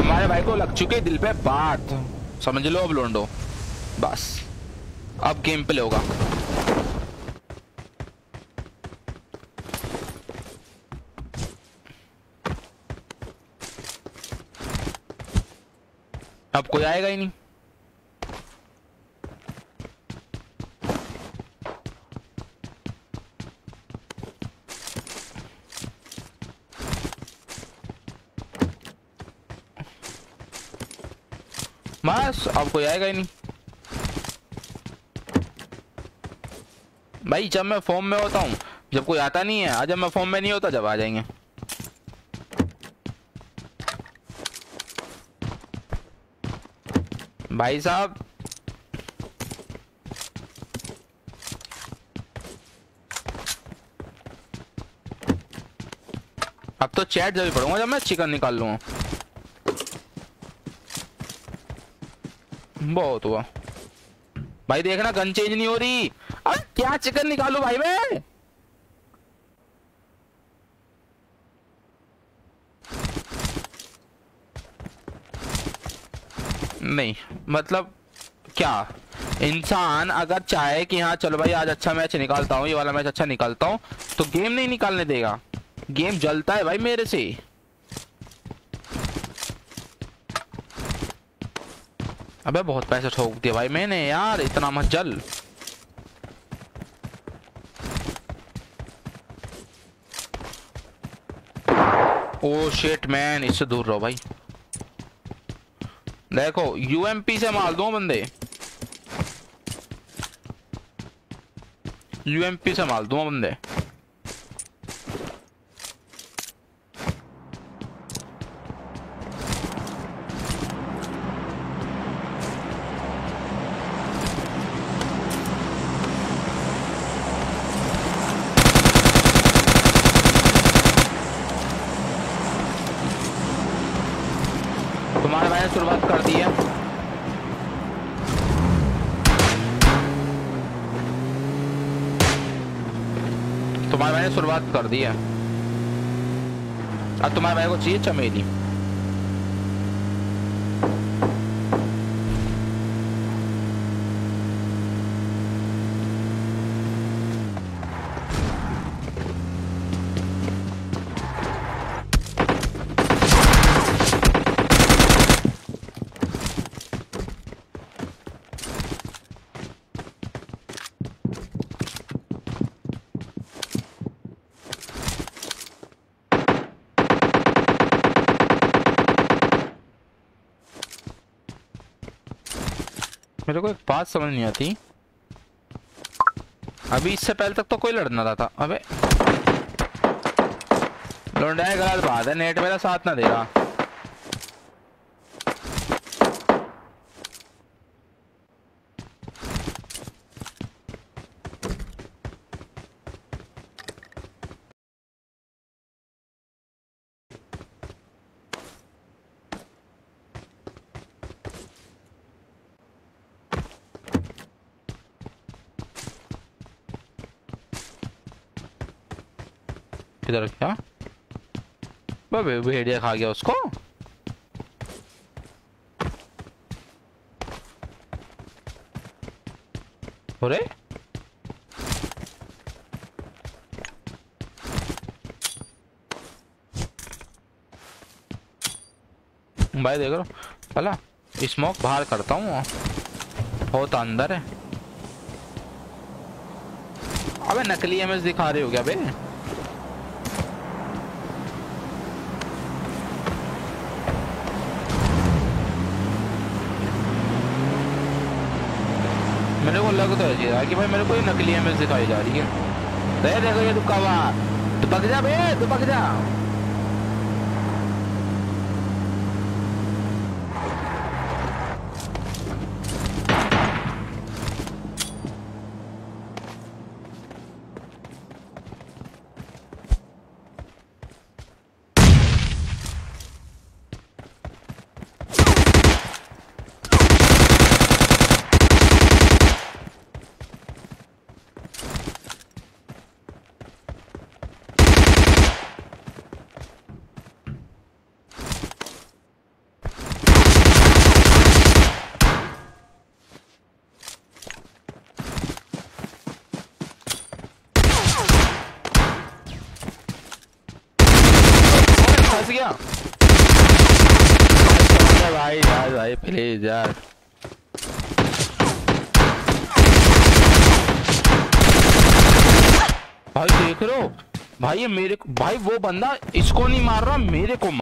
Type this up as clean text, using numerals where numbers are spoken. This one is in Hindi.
तुम्हारे भाई को लग चुके दिल पे बात, समझ लो अब लोंडो, बस अब गेम प्ले होगा। अब कोई आएगा ही नहीं। बस अब कोई आएगा ही नहीं भाई। जब मैं फॉर्म में होता हूँ, जब कोई आता नहीं है, आज जब मैं फॉर्म में नहीं होता जब आ जाएंगे। भाई साहब अब तो चैट जब भी पढ़ूंगा जब मैं चिकन निकाल लूंगा। बहुत हुआ भाई, देखना गन चेंज नहीं हो रही। अब क्या चिकन निकालू भाई मैं? नहीं मतलब क्या, इंसान अगर चाहे कि हाँ चलो भाई आज अच्छा मैच निकालता हूँ, ये वाला मैच अच्छा निकालता हूँ, तो गेम नहीं निकालने देगा। गेम जलता है भाई मेरे से। अबे बहुत पैसे ठोक दिए भाई मैंने यार, इतना मत जल। ओ शिट मैन, इससे दूर रहो भाई। देखो यूएमपी से मार दो बंदे, यूएमपी से मार दो बंदे। तुम्हारे भाई ने शुरुआत कर दी है। तुम्हारे भाई ने शुरुआत कर दी है। अब तुम्हारे भाई को चाहिए चमेली। मेरे को एक बात समझ नहीं आती, अभी इससे पहले तक तो कोई लड़ना रहा था। अबे लौंडा गलत बात है, नेट मेरा साथ ना दे रहा। किधर क्या भेड़िया खा गया उसको। अरे भाई देख लो, चला स्मोक बाहर करता हूँ, बहुत अंदर है। अबे नकली एमएस दिखा रहे हो क्या बे? मेरे को लग तो है कि भाई मेरे को ये नकली एमएस दिखाई जा रही है। देखो ये दुक्का तू पक जा बे, तू पक जा। गया भाई यार, भाई प्लीज यार। भाई देख रहे हो भाई, ये मेरे को भाई, वो बंदा इसको नहीं मार रहा, मेरे को